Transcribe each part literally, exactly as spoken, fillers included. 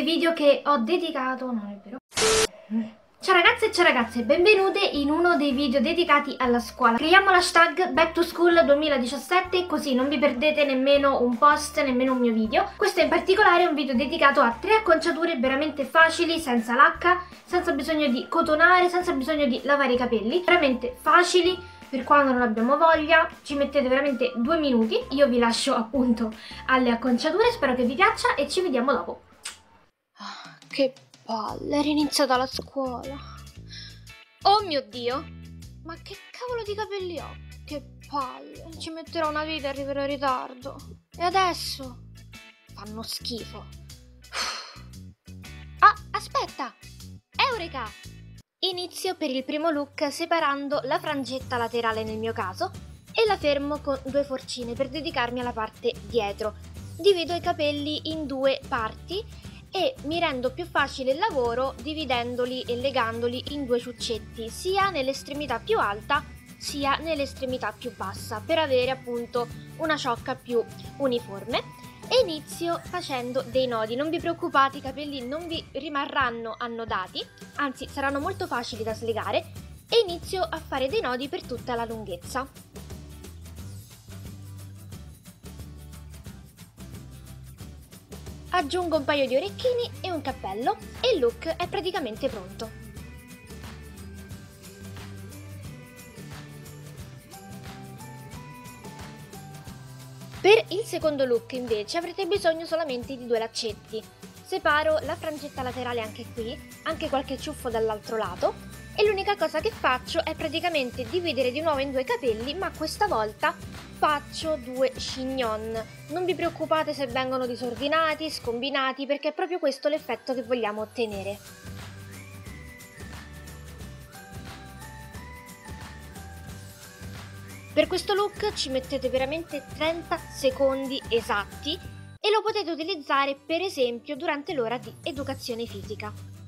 video che ho dedicato, non è vero? Ciao ragazze e ciao ragazze, benvenute in uno dei video dedicati alla scuola. Creiamo l'hashtag Back to School duemiladiciassette, così non vi perdete nemmeno un post, nemmeno un mio video. Questo in particolare è un video dedicato a tre acconciature veramente facili, senza lacca, senza bisogno di cotonare, senza bisogno di lavare i capelli. Veramente facili, per quando non abbiamo voglia, ci mettete veramente due minuti. Io vi lascio appunto alle acconciature, spero che vi piaccia e ci vediamo dopo. Oh, che palle, è riniziata la scuola. Oh mio Dio, ma che cavolo di capelli ho? Che palle, ci metterò una vita e arriverò in ritardo. E adesso? Fanno schifo. Ah, aspetta! Eureka! Inizio per il primo look separando la frangetta laterale nel mio caso e la fermo con due forcine per dedicarmi alla parte dietro. Divido i capelli in due parti e mi rendo più facile il lavoro dividendoli e legandoli in due ciuccetti, sia nell'estremità più alta sia nell'estremità più bassa, per avere appunto una ciocca più uniforme. E inizio facendo dei nodi. Non vi preoccupate, i capelli non vi rimarranno annodati, anzi saranno molto facili da slegare, e inizio a fare dei nodi per tutta la lunghezza. Aggiungo un paio di orecchini e un cappello e il look è praticamente pronto. Per il secondo look invece avrete bisogno solamente di due laccetti. Separo la frangetta laterale anche qui, anche qualche ciuffo dall'altro lato, e l'unica cosa che faccio è praticamente dividere di nuovo in due capelli, ma questa volta faccio due chignon. Non vi preoccupate se vengono disordinati, scombinati, perché è proprio questo l'effetto che vogliamo ottenere. Per questo look ci mettete veramente trenta secondi esatti e lo potete utilizzare per esempio durante l'ora di educazione fisica.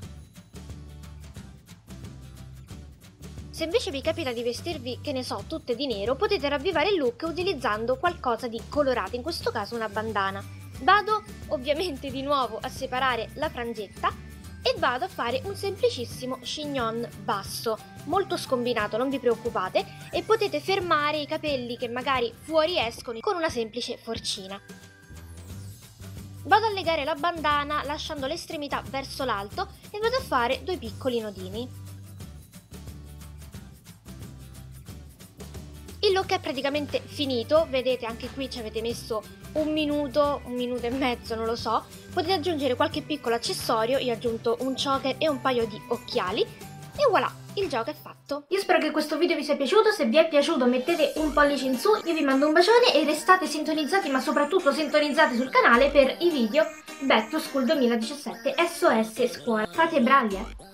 Se invece vi capita di vestirvi, che ne so, tutte di nero, potete ravvivare il look utilizzando qualcosa di colorato, in questo caso una bandana. Vado ovviamente di nuovo a separare la frangetta e vado a fare un semplicissimo chignon basso, molto scombinato, non vi preoccupate, e potete fermare i capelli che magari fuoriescono con una semplice forcina. Vado a legare la bandana lasciando l'estremità verso l'alto e vado a fare due piccoli nodini. Il look è praticamente finito, vedete anche qui ci avete messo un minuto, un minuto e mezzo, non lo so. Potete aggiungere qualche piccolo accessorio, io ho aggiunto un choker e un paio di occhiali e voilà, il gioco è fatto. Io spero che questo video vi sia piaciuto, se vi è piaciuto mettete un pollice in su, io vi mando un bacione e restate sintonizzati, ma soprattutto sintonizzati sul canale per i video Back to School duemiladiciassette S O S Scuola. Fate bravi, eh!